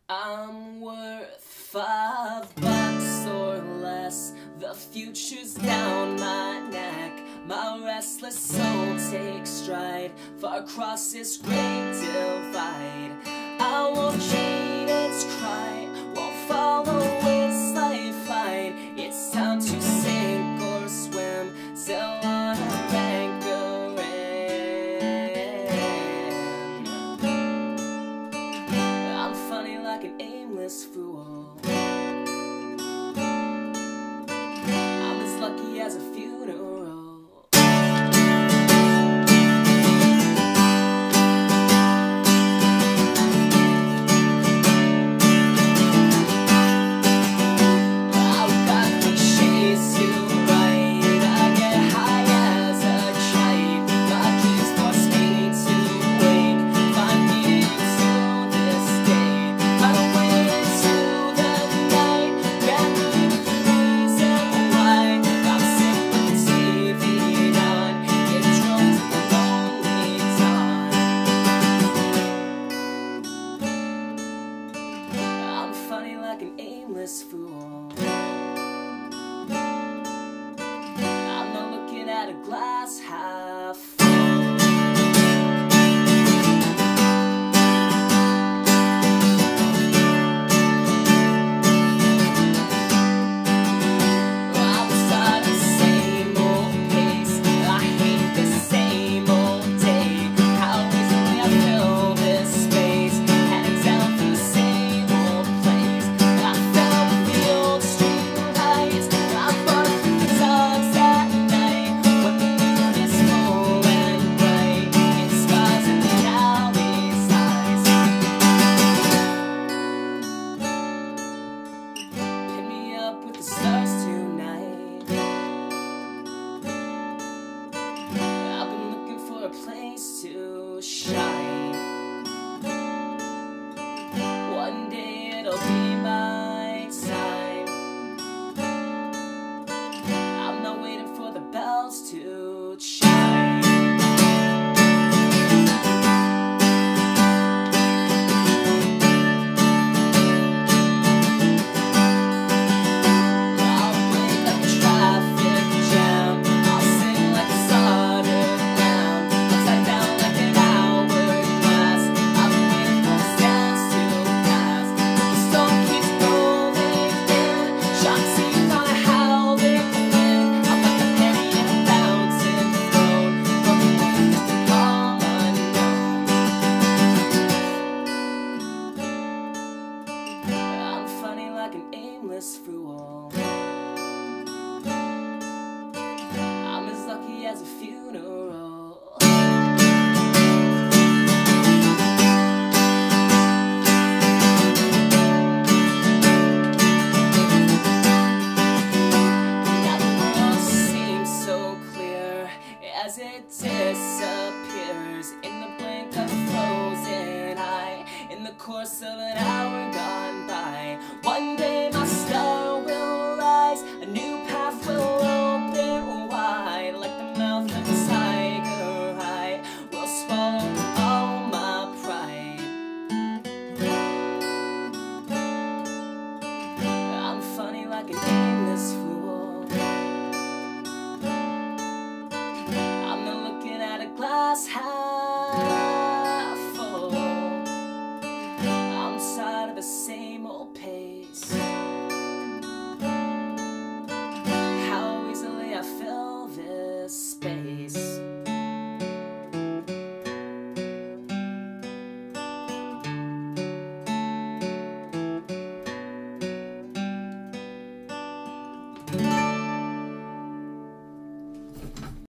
I'm worth $5 or less. The future's down my neck. My restless soul takes stride far across this great divide. I won't treat its cry, won't follow its lifeline. It's time to sink or swim till I'm anchoring. I'm funny like an aimless fool. I'm as lucky as a funeral. Funny like an aimless fool. I'm not looking at a glass half full. I'm tired of the same old pace. I hate the same old day. How easily I fill this space, heading down for the same old place. I fell with the old street lights. I bought the dogs at night when the moon is full and bright. It skies in the alley's eyes. Pin me up with the stars tonight. I've been looking for a place to shine. One day it'll be my time. I'm not waiting for the bells to chime. I'll break like a traffic jam. I'll sing like a soldered down, upside down like an hourglass. I've been waiting for this dance to pass. The storm keeps rolling in. Sharks seem on a howling wind. I'm like a penny in a fountain thrown from the winds to calm unknown. I'm funny like an aimless fool. I'm as lucky as a funeral. Now the world seems so clear as it disappears in the blink of a frozen eye, in the course of an hour.